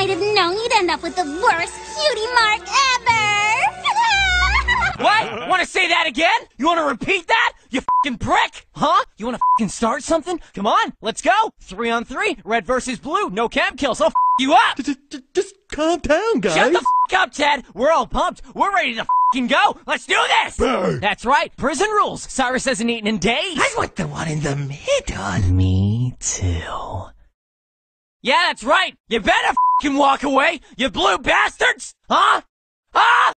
I'd have known you'd end up with the worst cutie mark ever! What? Want to say that again? You want to repeat that? You f***ing prick! Huh? You want to f***ing start something? Come on, let's go! 3 on 3, red versus blue, no cam kills, I'll f*** you up! Just calm down, guys. Shut the f*** up, Ted! We're all pumped, we're ready to f***ing go! Let's do this! Burn. That's right, prison rules! Cyrus hasn't eaten in days! I want the one in the middle. Me too. Yeah, that's right! You better f***ing walk away, you blue bastards! Huh? Ah!